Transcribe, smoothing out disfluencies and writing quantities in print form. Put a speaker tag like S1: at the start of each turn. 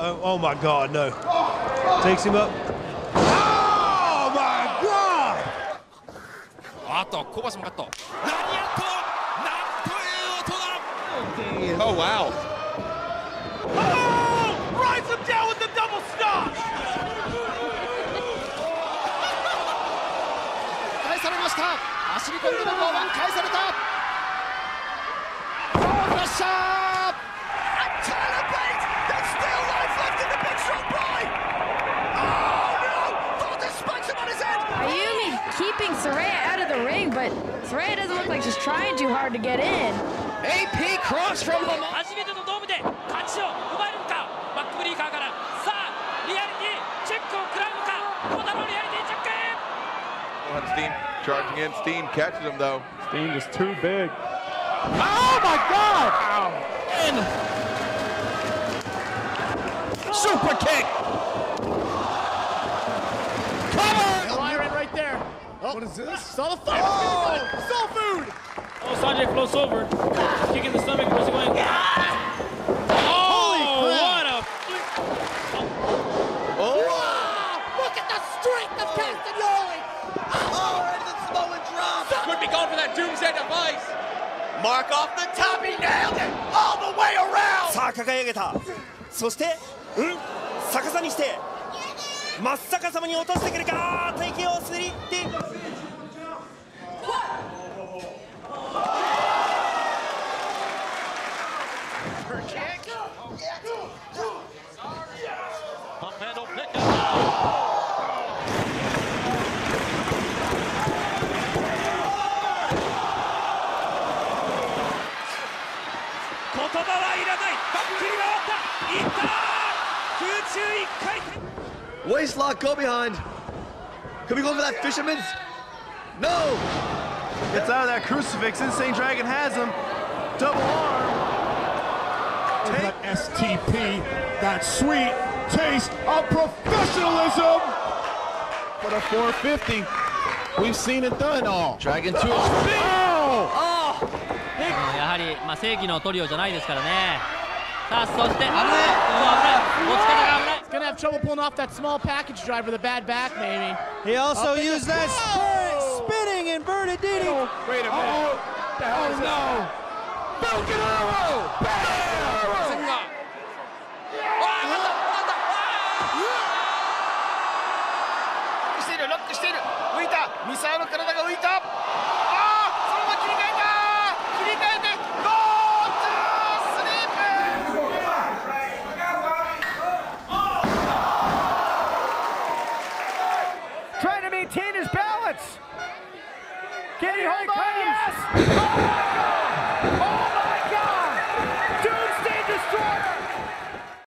S1: Oh my God, no. Takes him up. Oh my God!
S2: あとコバスもカット。ラリアット、なんという音だ。Oh wow!
S3: Oh! Rides him down with the double stop.
S2: 返されました。走り込んでの5番返された。フラッシャー。
S4: Keeping Saraya out of the ring, but Saraya doesn't look like she's trying too hard to get in.
S2: AP cross from the
S3: 初めてのドームで勝ちを奪えるのか。バックブリーカーからさあリアリティチェックを食らうのか。小田のリアリティチェック。
S5: Steen charging in. Steen catches him though.
S6: Steen is too big. Oh my God!
S2: And super kick.
S6: What is this?
S2: Saw the fire. Oh! Soul food.
S3: Oh, Sanjay floats over, kicking the stomach. Where's he going?
S2: Oh!
S3: What a!
S2: Oh! Wow. Look at the strength of Castagnoli.
S7: Oh, and the Samoan drop.
S2: Could be going for that doomsday device.
S7: Mark off the top. He nailed it all the way around.
S1: さあ掲げた。そして逆さにして真っ逆さまに落としてくるか。敵をすりって。
S3: 言葉はいらない。バックに回った。いった。空中1回転。
S7: Waist lock, go behind. Could we go for that fisherman's? No.
S6: Gets out of that crucifix. Insane Dragon has him. Double arm. Take that STP. That sweet taste of professionalism. For the 450. We've seen it done all.
S2: Dragon to his feet.
S6: Oh!
S8: やはり正義のトリオじゃないですからね。さあそして危ない。危ない。持ち方が危ない。
S9: He's gonna have trouble pulling off that small package driver, the bad back maybe.
S1: He also used that spinning inverted DDT.
S6: Wait a minute. Oh no! Broken arrow! Bam!
S2: している、ロックしている。浮いた。ミサオの体が浮いた。ああ、そのまま切り替えた。切り替えて、ゴートゥースリープ。
S3: Trying to maintain his balance. Can he hold on? Yes!